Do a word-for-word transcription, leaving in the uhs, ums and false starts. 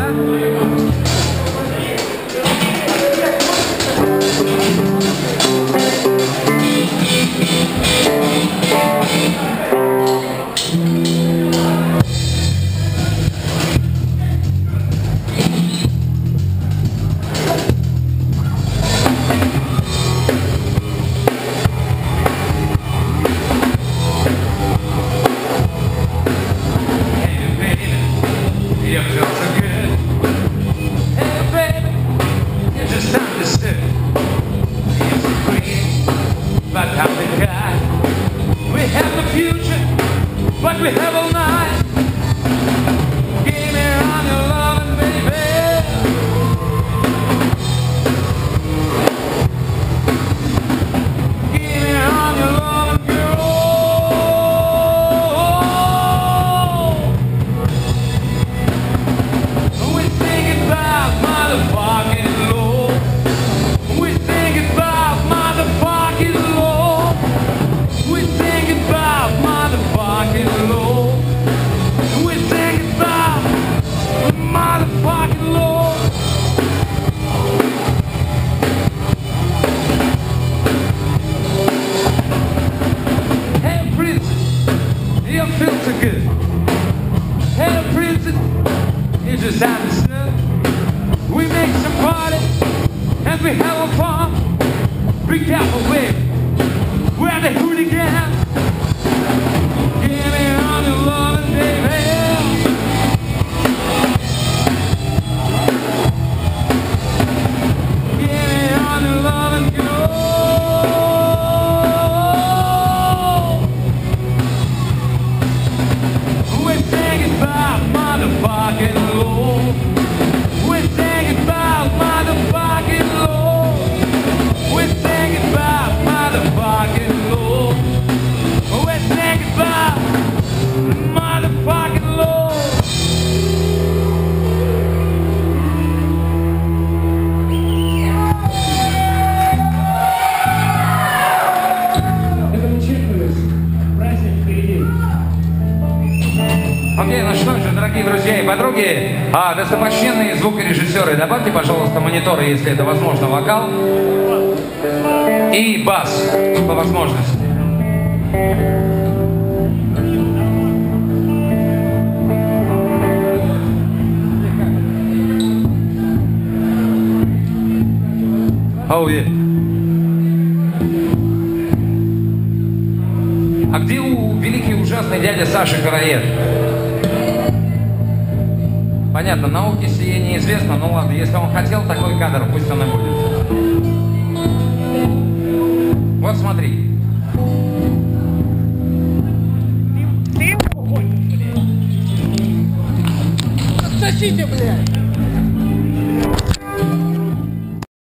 But we have all night. Give me on your loving, baby. Give me on your loving, girl. We sing about motherfucking law. We sing about motherfucking law. We sing about motherfucking law. We sing about motherfucking law. Hey princess, you feel so good. Hey princess, you just understood. We make some party and we have a fun. Be careful with we're the hooligans. Give me on your loving, baby. Give me on your loving, girl. We're singing about motherfucking law. We're singing about motherfucking law. We're singing about motherfucking law. We're singing about motherfucking law. Это начиналось. Праздник впереди. Окей, ну что же, дорогие друзья и подруги, а, достопочтенные звукорежиссеры, добавьте, пожалуйста, мониторы, если это возможно, вокал и бас по возможности. Oh, yeah. А где у великий ужасный дядя Саша Караед? Понятно, науке сие неизвестно, ну ладно, если он хотел такой кадр, пусть он и будет. Вот смотри. Отсосите, блядь!